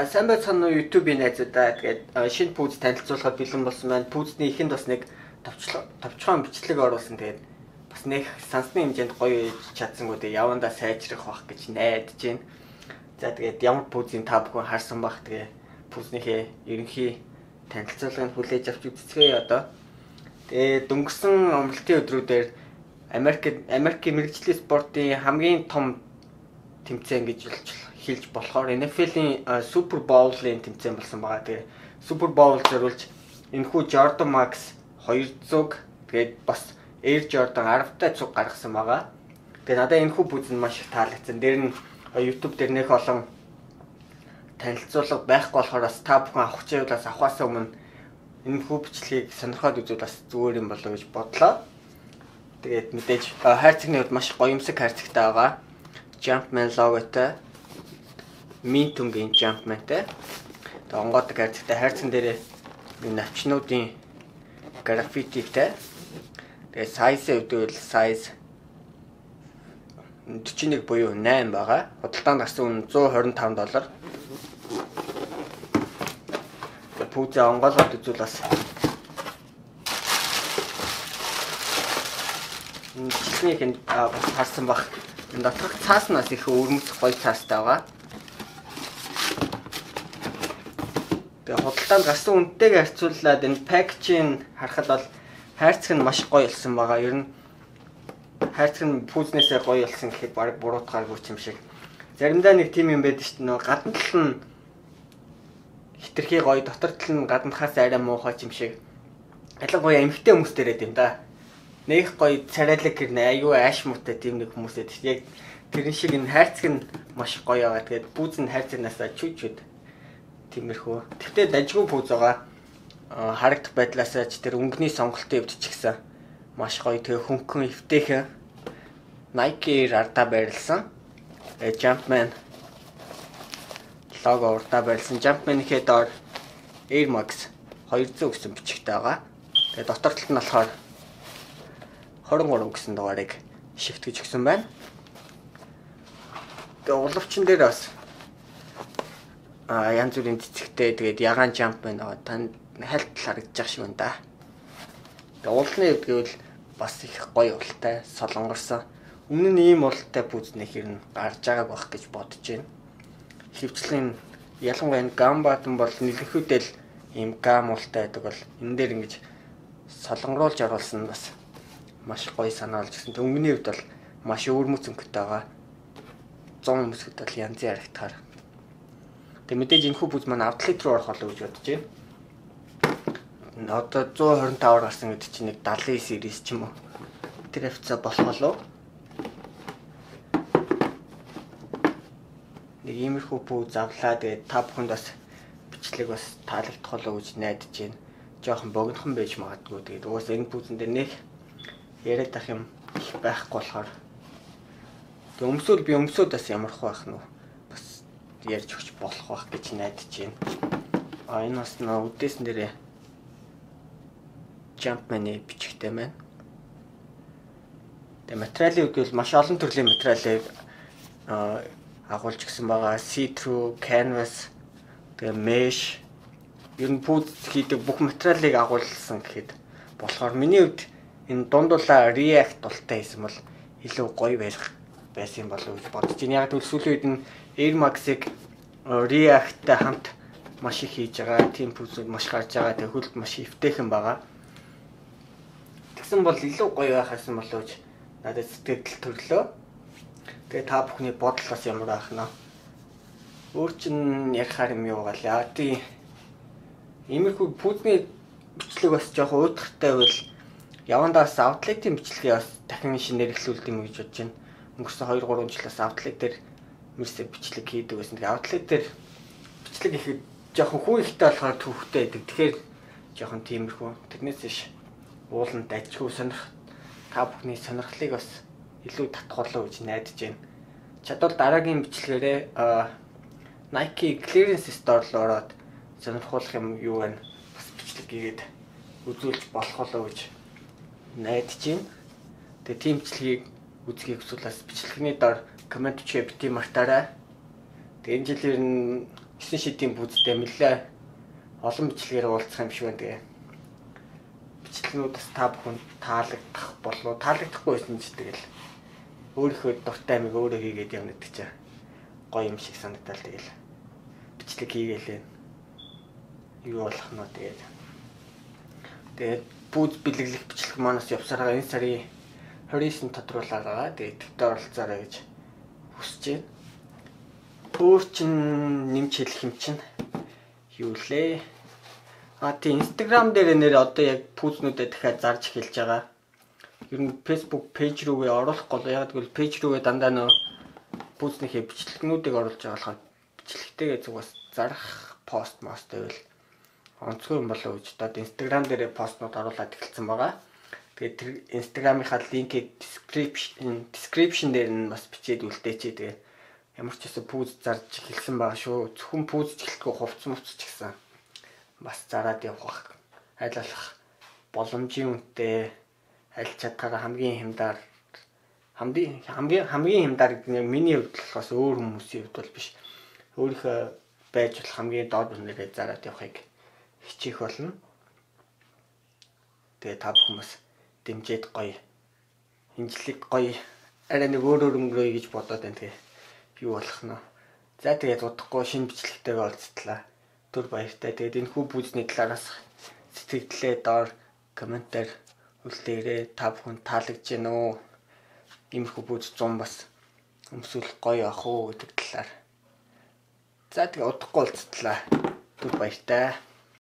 Сайн байцгаана уу YouTube-ийн найзуудаа. Тэгээд шинэ пүүз танилцуулахад бэлэн болсон байна. Пүүзний ихэнд бас нэг товчхон бичлэг оруулсан. Тэгээд бас нэг сансны хэмжээнд гоё чадсангүй. Тэгээд явандаа сайжрах бах гэж найдаж байна. За тэгээд ямар пүүзийн та бүхэн харсан бах. Тэгээд пүүзнийхээ ерөнхий танилцуулгыг хүлээж авч үзцгээе одоо. Тэгээд өнгөрсөн амралтын өдрүүдээр Америкийн мэрэгжлийн спортын хамгийн том тэмцээн гэж хэлж болохоор NFL-ийн Super Bowl-ийн тэмцээн болсон байгаа. Тэгээ Super Bowl зориулж энэхүү Jordan Max 200 тэгээд бас Air Jordan 10-тай цуг гаргасан байгаа. Тэгээ надад энэхүү пүүз нь маш их таалагдсан. Дээр нь YouTube дээр нэх олон танилцуулга байхгүй болохоор бас та бүхэн авах чийлээс авахаас өмнө энэхүү бичлэгийг сонирхоод үзвэл бас зүгээр юм болов уу гэж бодлоо. Тэгээд мэдээж хайрцагны хувьд маш гоёмсог хайрцагтай байгаа. Jumpman логотой Mintung-ийн Jumpman-тай. Тэгээд онгодог хайрцагтай хайрцаг дээрээ навчнуудын граффититэй. Тэгээд size-ийн хувьд бол size 41 буюу 8 байгаа. Худалдаанд гарсан үнэ $125. Пүүзээ онгоолгоод үзвэл бас бичлэгийг харсан бах. Энэ доторх цаас нас их өрмөцөх гоё цаастай байгаа. Тэгээ худалдаанд гарсан үнэтэйгээ харьцуулаад энэ пакэжийг харахад бол хайрцаг нь маш гоё болсон байгаа. Ер нь хайрцаг нь пүүзнээсээ гоё болсон гэхэд баг буруутгааргүй юм шиг. Заримдаа нэг тим юм байдаг шүү дээ. Нөгөө гадна тал нь хитрхи гоё, дотор тал нь гаднахаас арай муухай юм шиг. Ялангуяа эмхтэй хүмүүс дээрээ юм да. Нэг гоё царайлаг гэрнэ аюу ааш муутай тийм нэг хүмүүсээ тийм яг тэрэн шиг энэ хайрцаг нь маш гоё байгаа. Тэгээд пүүз нь хайрцагнаасаа чүд тиймэрхүү. Тэгтээ дажгүй пүүз байгаа. Харагдах байдлаасаа ч тэр өнгөний сонголтын өвд ч гэсэн маш гоё. Тэгээ хөнгөн эвтэйхэн Nike ардаа байрлсан. Jumpman лого урдаа байрлсан. Jumpman-ийнхээ доор Air Max 200 гэсэн бичигтэй байгаа. Тэгээ дотор талд нь болохоор 23 гэсэн дугаарыг шигтгэж өгсөн байна. Тэгээ уловчин дээр бас янз бүрийн цэцэгтэй тэгээд ягаан jump байна. Танд хальт харагдаж шиг байна да. Тэгээ уулны хувьд гэвэл бас их гоё уултай, солонгорсон. Өмнө нь ийм уултай пүүзнэх хэрэг гарч байгааг байх гэж бодож байна. Хөвчлэн ялангуяа энэ гам баатан бол нэлэхүүдэл ийм гам уултай байдаг бол энэ дээр ингэж солонгоруулж оруулсан бас маш гоё санаа болж гисэн. Тэг өнгөний хувьд бол маш өвөрмөц өнгөтэй байгаа. 100 өмсгөд бол янзын харагдахаар. Тэг мэдээж энэ хүү пүүз маань outlet руу орох болов гэж бодож байна. Одоо 125-аар гарсан гэдэг чинь нэг 70 series ч юм уу. Тэр хавцаа болох болов. Нэг иймэрхүү пүүз авлаа. Тэгээд та бүхэнд бас бичлэг бас таалагдах болов гэж найдаж байна. Жохон богинохон байж магадгүй. Тэгээд угаасаа энэ пүүзэн дээр нэг яриад ах юм их байхгүй болохоор тэг өмсөөл би өмсөөд бас ямарх байх нь бас ярьж өгч болох байх гэж найдаж байна. Энэ бас нөө үдээсэн дээрээ Jumpman-ы бичигтэй байна. Тэг материалын үг бол маш олон төрлийн материалыг агуулж гисэн байгаа. See-through, canvas, тэг mesh ер нь пүүз хийдэг бүх материалыг агуулсан гэхэд болохоор миний хувьд энэ дундуулаа React болтой хийсэн бол илүү гоё байсан юм болов уу гэж бодож байна. Яг тэгвэл сүүлийн үед нь Air Max-ыг React-тай хамт маш их хийж байгаа. Team пүүзүүд маш гарч байгаа. Тэгээ хөлд маш эвтэйхэн байгаа. Тэгсэн бол илүү гоё байхсан болов уу гэж надад сэтгэл төрлөө. Тэгээ та бүхний бодол бас ямар байх нь. Өөр чин ярихаар юм юу гаалаа. Тийм иймэрхүү пүүзний бичлэг бас жоохон уйдгартай байвал явандаас outlet-ийн бичлэгээ бас дахин шинээр эхлүүлдэг юм гэж бодож байна. Өнгөрсөн 2-3 жилээс outlet дээр мэрсэ бичлэг хийдэг байсан. Тэгээ outlet дээр бичлэг ихэд жоохон хүн ихтэй болохоор төвхтэй байдаг. Тэгэхээр жоохон тиймэрхүү. Тэрнээс биш ууланд дажгүй сонирх та бүхний сонирхлыг бас илүү татгуулаа гэж найдаж байна. Чадвал дараагийн бичлэгээрээ Nike Clearance Store руу ороод сонирхуулах юм юу вэ? Бас бичлэг хийгээд үзүүлж болох болоо гэж найдаж байна. Тэгээ тийм бичлэгийг үзхийг хүсвэл бас бичлэгний доор комент бичээ бити мартаарай. Тэгээ энэ жилээр нь 9 шидийн бүзтэй нэлээ олон бичлэгээр уулзах юм шиг байна. Тэгээ бичлэгнүүдээс та бүхэн таалагдах болов таалагдахгүй байсан ч тэгэл өөрийнхөө дуртай амиг өөрөө хийгээд явна гэдэг чинь гоё юм шиг санагдал. Тэгэл бичлэг хийгээл юу болох нь тэгээд бүүз бэлэглэх бичлэг манаас явсараа энэ сарын 29-нд тодруулаад байгаа. Тэгээд тэгтээ оролцоорой гэж хүсэж байна. Өөр чин нэмж хэлэх юм чинь юу лээ? Тийм Instagram дээр нэр одоо яг пүүзнүүдэд дахиад зарж эхэлж байгаа. Ер нь Facebook пэйж рүүгээ оруулах гол яг гэвэл пэйж рүүгээ дандаа нөө пүүзнийхээ бичлэгнүүдийг оруулж байгаа болохоор бичлэгтэйгээ зүгээс зарах пост мост байвал онцгой юм болоо гэж одоо Instagram дээр постнууд оруулаад эхэлсэн байгаа. Тэгээд тэр Instagram-ийнхаа линкийг description дээр нь бас бичээд үлдээчээ. Тэгээд ямар ч гэсэн пүүз зарж эхэлсэн байгаа шүү. Зөвхөн пүүз эхлэхгүй хувц мувц ч гэсэн бас зараад явах айлалах боломжийн үнэтэй аль чадхаараа хамгийн хямдаар гэдэг нь миний хувьд болохоос өөр хүмүүсийн хувьд бол биш. Өөрийнхөө байж болох хамгийн доод үнээрээ зараад явахыг хичээх болно. Тэгээ та бүхэн бас дэмжиж гоё энэ жилиг гоё арай нэг өөр өнгөрөөе гэж бодоод байна. Тэгээ юу болох нь. За тэгээд удахгүй шинэ бичлэгтэйгээ уулзтлаа. Түр баяртай. Тэгээд энэ хүү пүүзний талаараас сэтгэлдээ доор комментээр үлдээгээрэй. Та бүхэн таалагдж байна уу? Иймэрхүү пүүз 100 бас өмсвөл гоё ах уу гэдэг талаар. За тэгээд удахгүй уулзтлаа. Түр баяртай.